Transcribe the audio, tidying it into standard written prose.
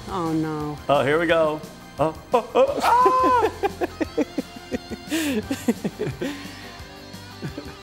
Oh, no. Oh, here we go. Oh, oh, oh. Ah!